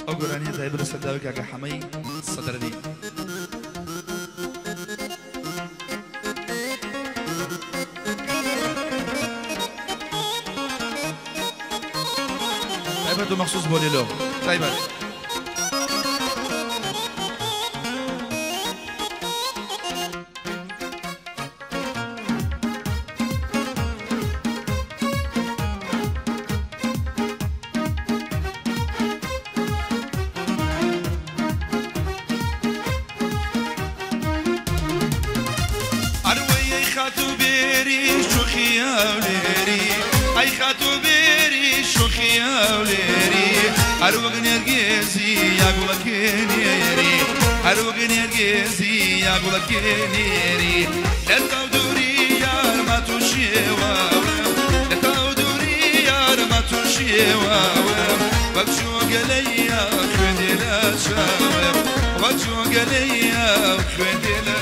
أقولاني زي برس الداوي كاجا حمي صدرني طيب مخصوص بوليلو طيب أروق نرجسي يا قولكينيري أروق نرجسي يا قولكينيري لا تودوري يا ما تشيوا لا تودوري يا ما تشيوا وقشو قليا خدي لا شاوم وقشو قليا خدي لا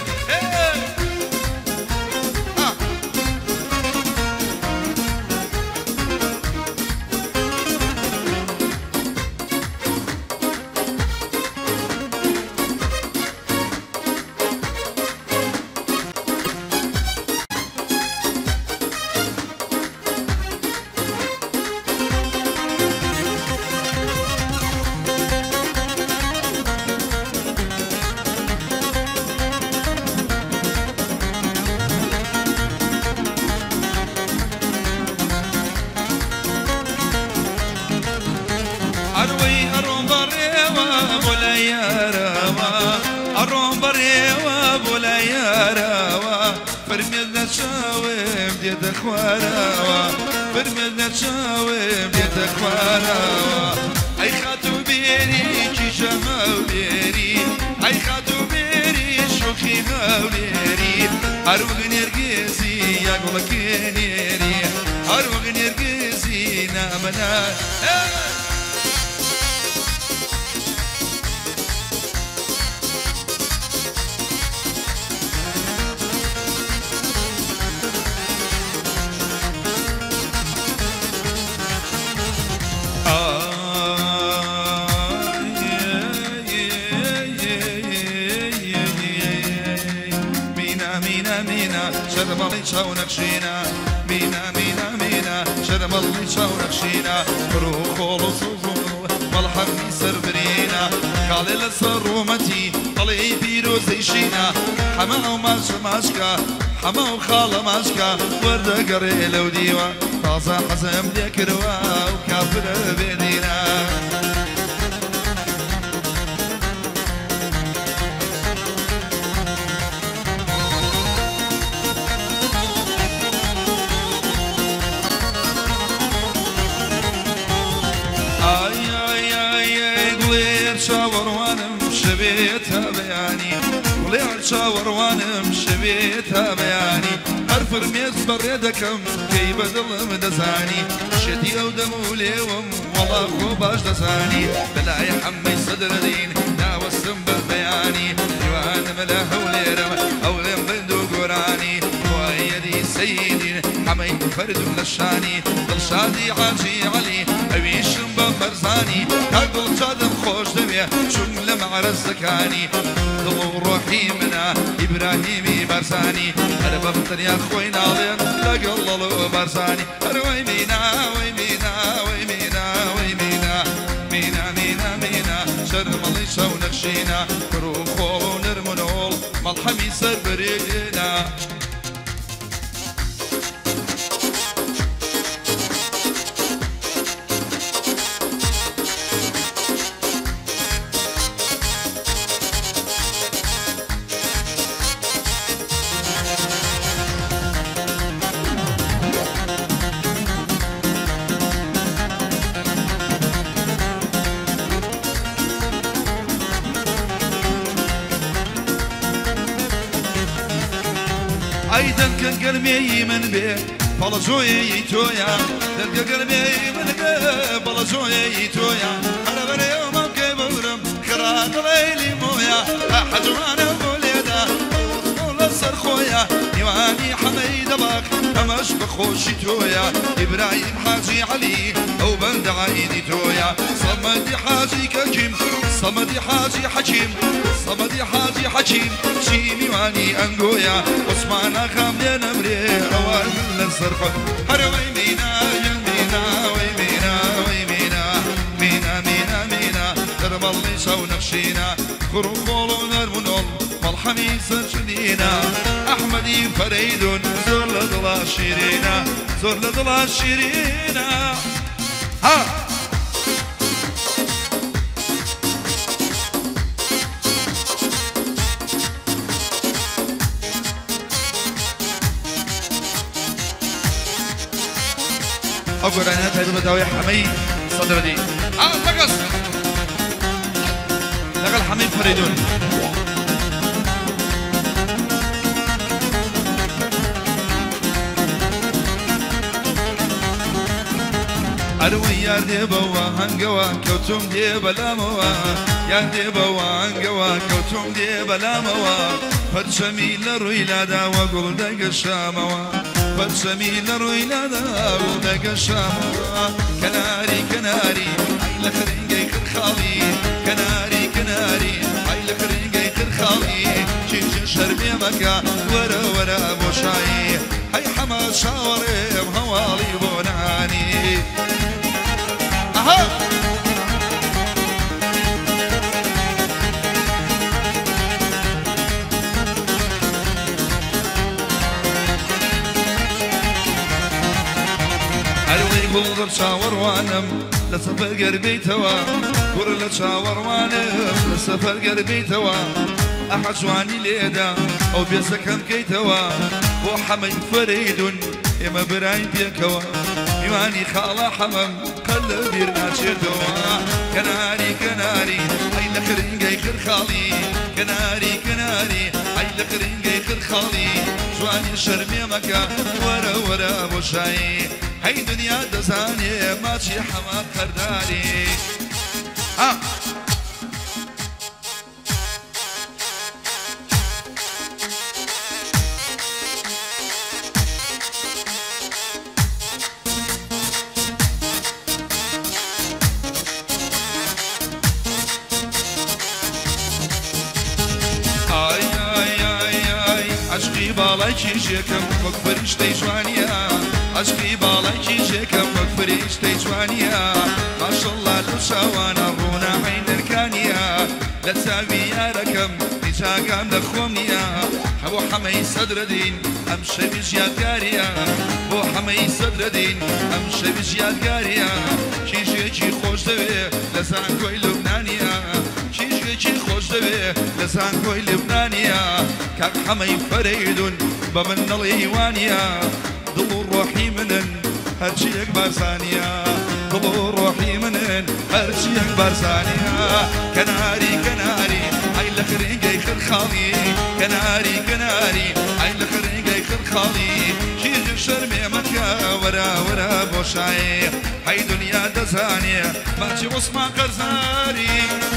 خوارا برمنا تشاوم ديت خوارا اي خاتو بيري كي جماوليري اي خاتو بيري شوخي ماوليري اروغ نرجسي يا قولكينيري اروغ نرجسي نامنا شرم الله يشاونك شينا مينا مينا مينا شرم الله يشاونك شينا روح ولصوصو والحرمي سربرينا قال للصرومتي طلعي بيروز يشينا حما وماش ماشكا حما وخالة ماشكا ورد قري لو ديوا طازة حزم ذكروا وكافر بيدينا شبيتها بياني وليل شاور وانا مشبيتها بياني ارفر ميز بريدكم كي بدل مدزاني شدي او دمولي والله خو باش دزاني بلا يا حمي صدر دين لا وسم بالبياني ديوان ملا وليرم او لم بندو قراني ويدي سيدي حمي فرد للشاني ضل شادي عاجي علي اويش بمرزاني تقول شادم خوش دميه شمله مع رزقاني ضو روحي منا ابراهيمي برساني انا بفطر يا اخوي ناظر لقللو برساني اروي مينا ويمينا ويمينا ويمينا مينا مينا مينا شرم الله يشاونك شينا كروخو نرمنول ملحمي سربرينا ايضا كان قلبي من بيه بلا زوي تويا دلك قلبي من بيه بلا زوي تويا انا بني يوم كبرم خرات ليلي مويا احد وانا وليدا ولا صر خويا ديواني حميد باك ئەمەش بەخۆشی تۆیە ئیبراهیم حاجی عەلی ئەو بەندە عایدی تۆیە سەمەدی حاجی کەکیم سەمەدی حاجی حەکیم سەمەدی حاجی حەکیم چی میوانی ئەنگۆیە عوسمانە خام لێ نەمرێ ئەوە لە سەرخۆ هەرەوەی مینا مینا وەی مینا وەی مینا مینا مینا مینا دەرمەڵی شەو نەخشینە کوڕ و خۆڵ و نەرمونۆڵ مەڵحەمی سەرچنینە ئەحمەدی فەرەیدون زۆر لە دڵا شیرینە زۆر لە دڵا شیرینە ها أقول أنا هذا بدوي حمي صدرني تقص لقى الحمي فريدون أروي يا ديبوا هنجوا كوتم ديبا لاموا يا ديبوا هنجوا كوتم ديبا لاموا فرشمي لرويلادا وقول دق الشاموا فرشمي لرويلادا وقول دق الشاموا كناري كناري عيل خرينجي خرخالي كناري كناري عيل خرينجي خرخالي شيش شربي مكا ورا ورا بوشاي هاي حما شاوري هوالي بوناني بڵدڵ چاوەڕوانم لە سەفەر گەربێیتەوە کوڕ لە چاوەڕوانم لە سەفەر گەربێیتەوە ئەحە جوانی لێدا ئەو بێزەکەم بکەیتەوە بۆ حەمەی فەرەیدون ئێمە براین پێکەوە میوانی خاڵە حەمەم قەل لە بیر ناچێتەوە کەناری کەناری ئەی لە خرنگەی خرخاڵی کەناری کەناری ئەی لە خرنگەی خرخاڵی جوانی شەرمێ مەکە وەرە وەرە بۆ شایی هەی دنیا دەزانێ ماچی حەما قەرداری عشقی باڵای کیژێکم وەک فریشتەی جوانیە عشقی باڵای کیژێکم وەک فریشتەی جوانیە ماشەڵڵا لەو چاوانە ڕوونا عەینەکانیە لە چاوی یارەکەم هیچاگام لە خۆم نییە بۆ حەمەی سەدرەدین ئەم شەویش یادگاریە بۆ حەمەی سەدرەدین ئەم شەویش یادگاریە کیژێکی خۆش دەوێ لە زانکۆی لوبنانیە کیژێکی خۆش دەوێ لە زانکۆی لوبنانیە کاک حەمەی فەرەیدون بە من نەڵێ وانیە دڵ و ڕۆحی منن هەرچی یەک بارزانیە دڵ و ڕۆحی منن هەرچی یەک بارزانیە کەناری کەناری ئەی لە خرنگەی خرخاڵی کەناری کەناری ئەی لە خرنگەی خرخاڵی کیژ شەرمێ مەکە وەرە وەرە بۆ شایێ هەی دنیا دەزانێ ماچی عوسمان قەرزاری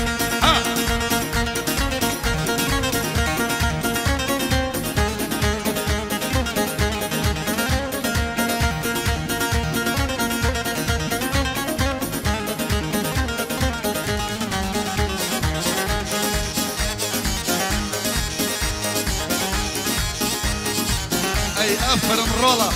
أي أفر مرولة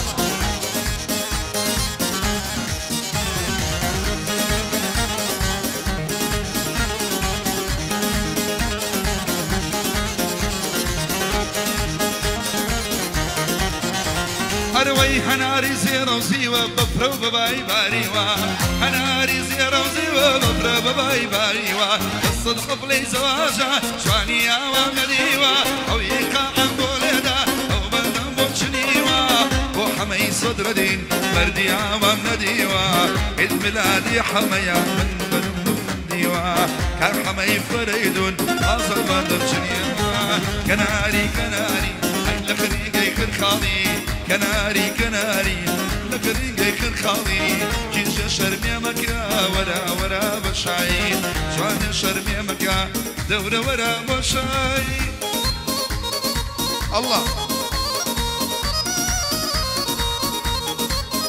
هەروەی هەناری زێرە و زیوە بەفرە و بەبای باریوە هەناری زێرە و زیوە بەفرە بەبای باریوە دەستت قبڵەی زەواژە جوانی ئاوا نەدیوە ئەو یێقاعەم بۆ لێدا ئەو بەندەم بۆ چنیوە بۆ حەمەی سەدرەدین مەردی ئاوام نەدیوە عید میلادی حەمەیە من بەرم دیوە کاک حەمەی فەرەیدون ئازڵ بەندەم چنیوە کەناری کەناری ئەی لە خرنگەی خرخاڵی كناري كناري لكرينجي خرخالي كيش شرمي مكا ورا ورا بشاي جوان شرمي مكا دورة ورا بشاي الله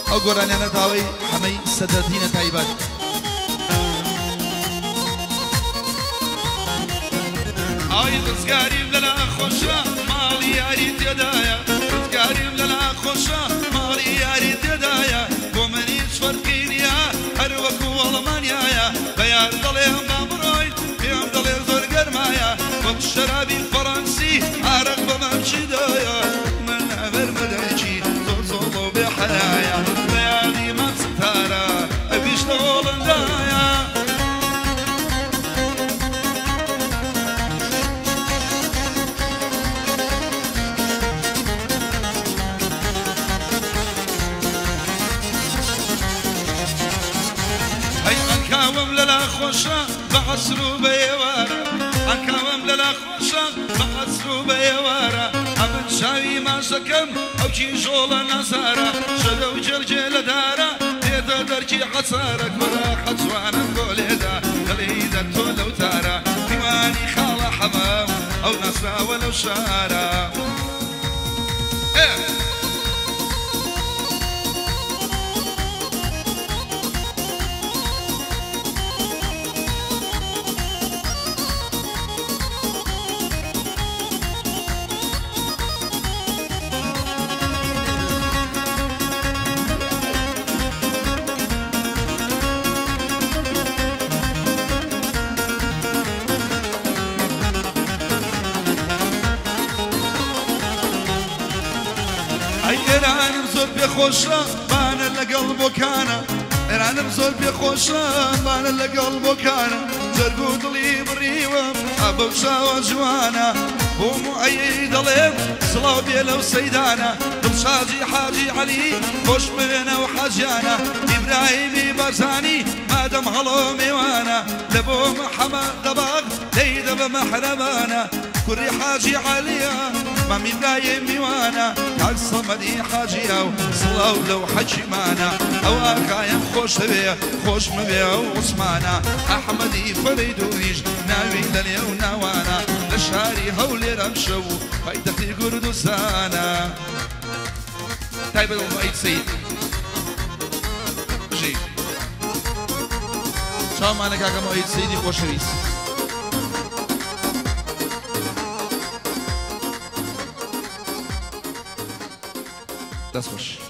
ئەو گۆرانیانە داوای حەمەی سەدەدینە تایبەت ئای ڕزگاریم لەلا خۆشە ماڵی یاری تێدایە ڕزگاریم لەلا خۆشە ماڵی یاری تێدایە بۆ منیش فەرقی نییە هەر وەکو ئەڵمانیایە بە یار دەڵێم با بڕۆین پێم دەڵێ زۆر گەرمایە وەک شەرابی فەڕەنسی عارەق بەمە بچیدایە من ئەبەر مەدەرکی زۆر زۆڵ و بێ حەلایە بە یاری مەم ستارە ئەویش لە هۆڵندایە ئەنکاوم لەلا خۆشە بە عەسر و بە ئێوارە ئەنکاوم لەلا خۆشە بە عەسر و بە ئێوارە ئەمن چاوی ماشەکەم ئەو کیژۆڵە نەزارە شەدە و جەرجێ لە دارە دێتە دەرکی حەسارە کوڕە حەجوانم بۆ لێدا دەڵێیدە تۆ لەو تارە دیوانی خاڵە حەمەم ئەو نەسراوە لەو شارە ئێرانم زۆر پێخۆشە بانە لەگەڵ بۆکانە ئێرانم زۆر پێخۆشە بانە لەگەڵ بۆکانە جەرگ و دڵی بڕیوەم ئەبەو چاوە جوانە بۆ موعەیی دەڵێم سڵاو بێ لەو سەیدانە دڵشادی حاجی عەلی خۆش بێنە و حەجیانە ئیبراهیمی بەرزانی مادەم هەڵۆ میوانە لە بۆ محەمەد دەباغ دەیدە بە مەحرەمانە کوڕی حاجی عەلیە مامی دایە میوانە کاک سەمەدی حاجیە و سڵاو لەو حەجیمانە ئەو ئاغایم خۆشە بێ خۆش مەبێ و عوسمانە ئەحمەدی فەرەیدونیش ناوی لە نێو ناوانە لە شاری هەولێرە شەو و پایتەختی کوردستانە تایبەت بۆ عەید سەید بژی چاومانە کاکەم عەید سەیدی خۆشەویست دەست خۆش